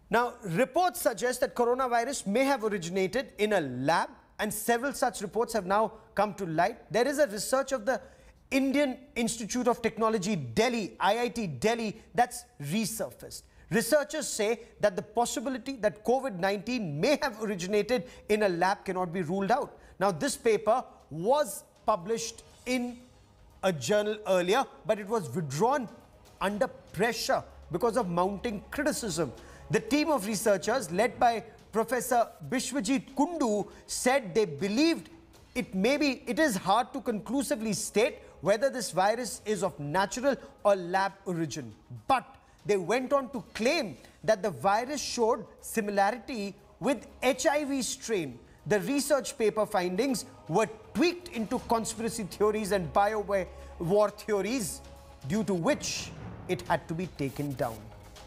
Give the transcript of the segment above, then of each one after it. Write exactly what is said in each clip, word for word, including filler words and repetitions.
Now, reports suggest that coronavirus may have originated in a lab, and several such reports have now come to light. There is a research of the Indian Institute of Technology, Delhi, I I T Delhi, that's resurfaced. Researchers say that the possibility that COVID nineteen may have originated in a lab cannot be ruled out. Now, this paper was published in a journal earlier, but it was withdrawn under pressure because of mounting criticism. The team of researchers led by Professor Bishwajit Kundu said they believed it may be, it is hard to conclusively state whether this virus is of natural or lab origin. But they went on to claim that the virus showed similarity with H I V strain. The research paper findings were tweaked into conspiracy theories and bio-war theories, due to which it had to be taken down.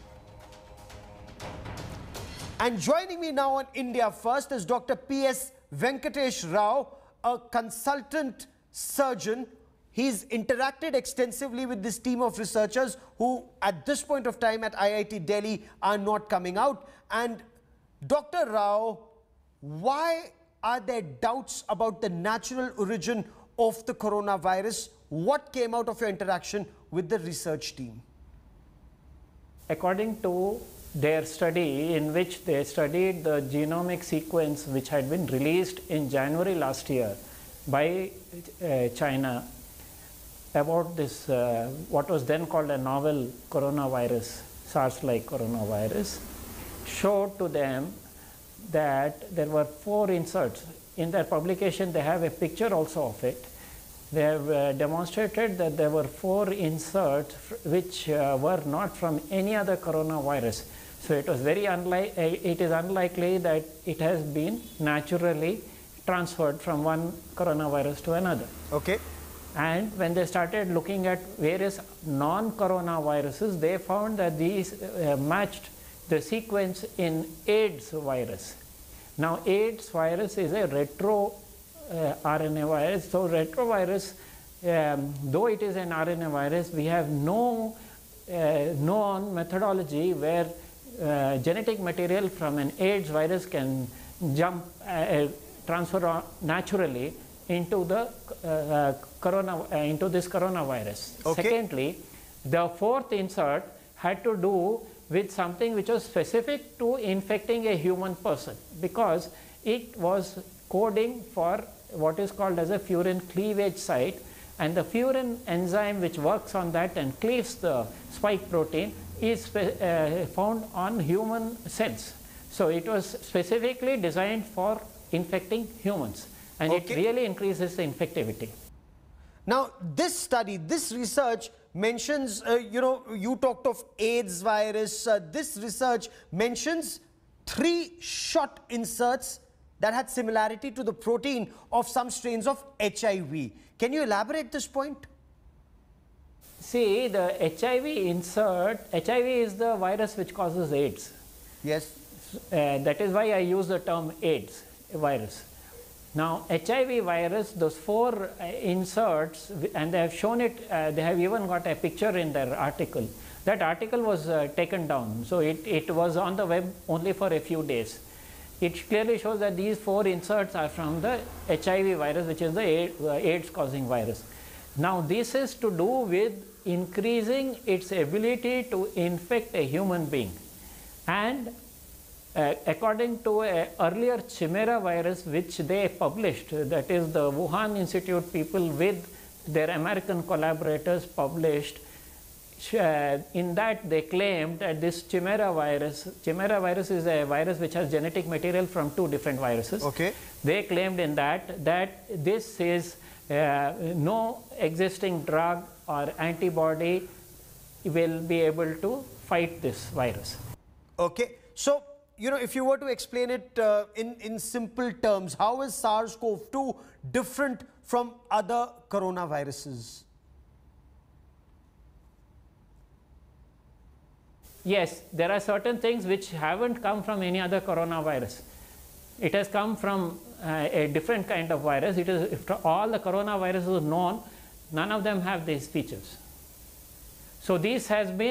And joining me now on India First is Doctor P S Venkatesh Rao, a consultant surgeon. He's interacted extensively with this team of researchers who at this point of time at I I T Delhi are not coming out. And Doctor Rao, why are there doubts about the natural origin of the coronavirus? What came out of your interaction with the research team? According to their study, in which they studied the genomic sequence which had been released in January last year by uh, China about this, uh, what was then called a novel coronavirus, SARS-like coronavirus, showed to them that there were four inserts. In their publication, they have a picture also of it. They have uh, demonstrated that there were four inserts which uh, were not from any other coronavirus. So it was very unlike, uh, it is unlikely that it has been naturally transferred from one coronavirus to another. Okay. And when they started looking at various non-coronaviruses, they found that these uh, matched the sequence in AIDS virus. Now, AIDS virus is a retro uh, R N A virus. So, retrovirus, um, though it is an R N A virus, we have no uh, known methodology where uh, genetic material from an AIDS virus can jump, uh, transfer naturally into the uh, uh, corona, uh, into this coronavirus. Okay. Secondly, the fourth insert had to do with something which was specific to infecting a human person, because it was coding for what is called as a furin cleavage site, and the furin enzyme which works on that and cleaves the spike protein is uh, found on human cells. So it was specifically designed for infecting humans, and okay. It really increases the infectivity. Now, this study, this research mentions, uh, you know, you talked of AIDS virus. Uh, this research mentions three shot inserts that had similarity to the protein of some strains of H I V. Can you elaborate this point? See, the H I V insert, H I V is the virus which causes AIDS. Yes. Uh, that is why I use the term AIDS virus. Now, H I V virus, those four uh, inserts, and they have shown it, uh, they have even got a picture in their article. That article was uh, taken down, so it, it was on the web only for a few days. It clearly shows that these four inserts are from the H I V virus, which is the AIDS causing virus. Now, this is to do with increasing its ability to infect a human being. And Uh, according to an earlier Chimera virus which they published, that is the Wuhan Institute people with their American collaborators published, uh, in that they claimed that this Chimera virus, Chimera virus is a virus which has genetic material from two different viruses. Okay. They claimed in that that this is uh, no existing drug or antibody will be able to fight this virus. Okay. So, you know, if you were to explain it uh, in, in simple terms, how is SARS CoV two different from other coronaviruses? Yes, there are certain things which haven't come from any other coronavirus. It has come from uh, a different kind of virus. It is, if all the coronaviruses known, none of them have these features. So this has been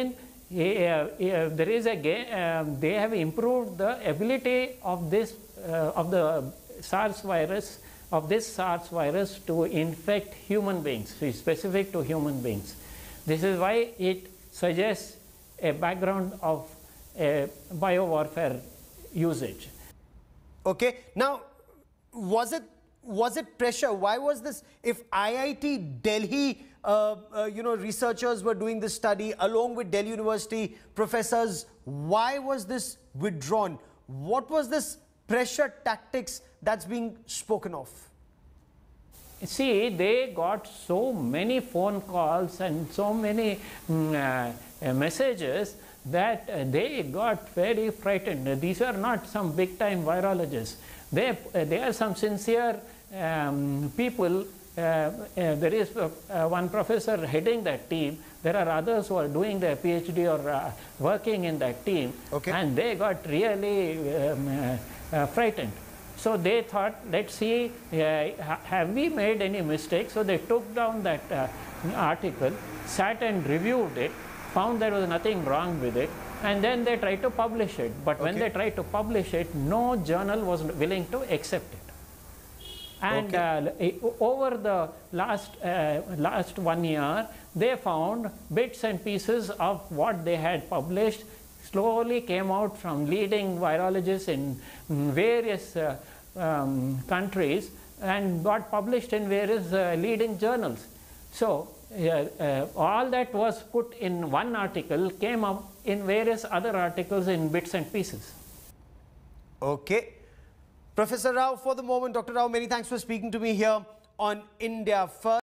uh, uh, there is a uh, they have improved the ability of this uh, of the SARS virus of this SARS virus to infect human beings, so it's specific to human beings. This is why it suggests a background of a biowarfare usage. Okay. Now, was it was it pressure? Why was this? If I I T Delhi, uh, uh, you know, researchers were doing this study along with Delhi University professors, why was this withdrawn? What was this pressure tactics that's being spoken of? See, they got so many phone calls and so many mm, uh, uh, messages that uh, they got very frightened. These are not some big time virologists. They, uh, they are some sincere um, people. Uh, uh, there is uh, uh, one professor heading that team. There are others who are doing their PhD or uh, working in that team. Okay. And they got really um, uh, uh, frightened. So they thought, let's see, uh, have we made any mistakes? So they took down that uh, article, sat and reviewed it, found there was nothing wrong with it, and then they tried to publish it. But okay. when they tried to publish it, no journal was willing to accept it. And okay. uh, over the last, uh, last one year, they found bits and pieces of what they had published slowly came out from leading virologists in various uh, um, countries and got published in various uh, leading journals. So uh, uh, all that was put in one article came up in various other articles in bits and pieces. Okay. Professor Rao, for the moment, Doctor Rao, many thanks for speaking to me here on India First.